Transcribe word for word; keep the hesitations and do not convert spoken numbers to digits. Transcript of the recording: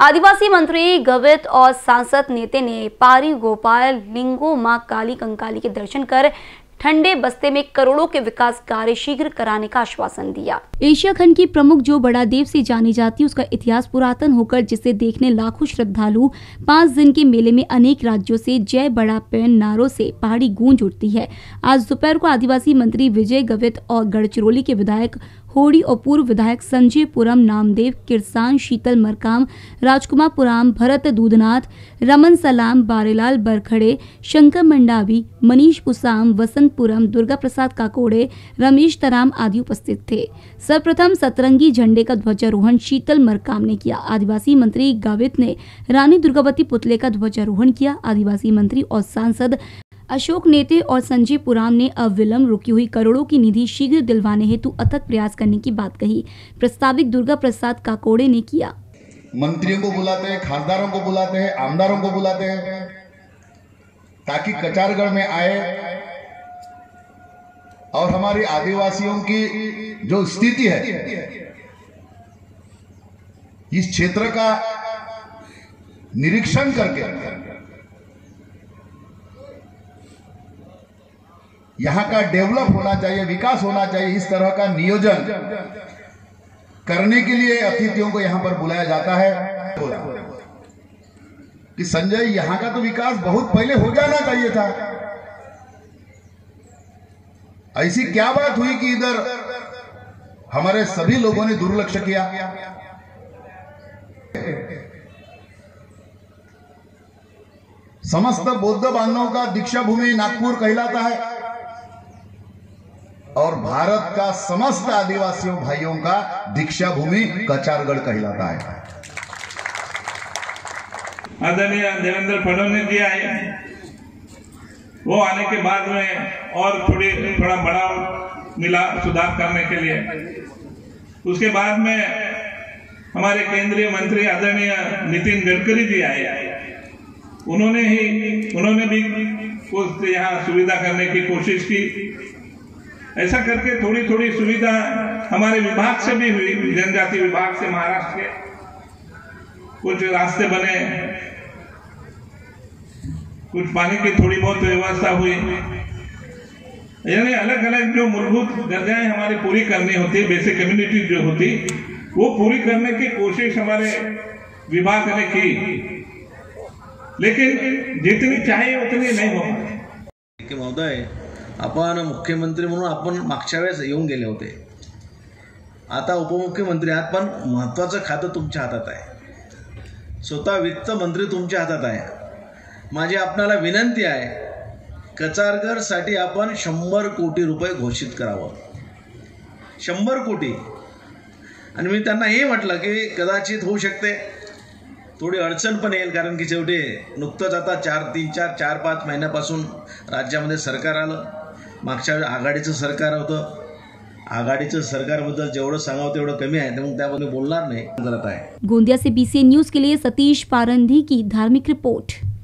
आदिवासी मंत्री गवित और सांसद नेते ने पारी गोपाल लिंगो मां काली कंकाली के दर्शन कर ठंडे बस्ते में करोड़ों के विकास कार्य शीघ्र कराने का आश्वासन दिया। एशिया खंड की प्रमुख जो बड़ा देव से जानी जाती है, उसका इतिहास पुरातन होकर जिसे देखने लाखों श्रद्धालु पाँच दिन के मेले में अनेक राज्यों से जय बड़ा पेन नारों से पहाड़ी गूंज उठती है। आज दोपहर को आदिवासी मंत्री विजय गवित और गढ़चिरौली के विधायक होड़ी और पूर्व विधायक संजय पुरम, नामदेव किरसान, शीतल मरकाम, राजकुमार पुराम, भरत दूधनाथ, रमन सलाम, बारेलाल बरखड़े, शंकर मंडावी, मनीष पुसाम, वसंतपुरम, दुर्गा प्रसाद काकोड़े, रमेश तराम आदि उपस्थित थे। सर्वप्रथम सतरंगी झंडे का ध्वजारोहण शीतल मरकाम ने किया। आदिवासी मंत्री गावित ने रानी दुर्गावती पुतले का ध्वजारोहण किया। आदिवासी मंत्री और सांसद अशोक नेते और संजय पुराम ने अविलंब रुकी हुई करोड़ों की निधि शीघ्र दिलवाने हेतु अथक प्रयास करने की बात कही। प्रस्तावित दुर्गा प्रसाद काकोड़े ने किया। मंत्रियों को बुलाते हैं, खासदारों को बुलाते हैं, आमदारों को बुलाते हैं ताकि कचारगढ़ में आए और हमारी आदिवासियों की जो स्थिति है, इस क्षेत्र का निरीक्षण करके यहां का डेवलप होना चाहिए, विकास होना चाहिए, इस तरह का नियोजन करने के लिए अतिथियों को यहां पर बुलाया जाता है कि संजय, यहां का तो विकास बहुत पहले हो जाना चाहिए था। ऐसी क्या बात हुई कि इधर हमारे सभी लोगों ने दुर्लक्ष्य किया? समस्त बौद्ध बांधवों का दीक्षा भूमि नागपुर कहलाता है और भारत का समस्त आदिवासियों भाइयों का दीक्षा भूमि कचारगढ़ कहलाता है। आदरणीय देवेंद्र फडणवीस जी आए, वो आने के बाद में और थोड़ी थोड़ा बड़ा मिला सुधार करने के लिए। उसके बाद में हमारे केंद्रीय मंत्री आदरणीय नितिन गडकरी जी आए, उन्होंने ही उन्होंने भी कुछ यहाँ सुविधा करने की कोशिश की। ऐसा करके थोड़ी थोड़ी सुविधा हमारे विभाग से भी हुई, जनजाति विभाग से महाराष्ट्र के कुछ रास्ते बने, कुछ पानी की थोड़ी बहुत व्यवस्था हुई। यानी अलग अलग जो मूलभूत गरजाएं हमारी पूरी करनी होती, बेसिक कम्युनिटी जो होती, वो पूरी करने की कोशिश हमारे विभाग ने की, लेकिन जितनी चाहिए उतनी नहीं हो पाई। महोदय, आपण मुख्यमंत्री म्हणून आपण मागच्या वेळेस येऊन गेले होते, आता उपमुख्यमंत्री आहात, पण महत्त्वाचं खातं तुमच्या हातात आहे, स्वतः वित्त मंत्री तुमच्या हातात आहे। माझी आपणाला विनंती आहे, कचारगढ़साठी आपण शंभर कोटी रुपये घोषित करावं, शंभर कोटी। आणि मी त्यांना हे म्हटलं की कदाचित होऊ शकते, थोडी अडचण पण येईल, कारण की शेवटी नुकतंच आता चार तीन चार चार पाच महिन्यापासून राज्यामध्ये सरकार आलं, मागच्या आघाडीचं सरकार होतं। आघाडीचं सरकारबद्दल जेवढं सांगावं तेवढं कमी आहे, त्यामुळे त्याबद्दल बोलणार नाही करत आहे। गोंदिया से बीसीएन न्यूज के लिए सतीश पारंधी की धार्मिक रिपोर्ट।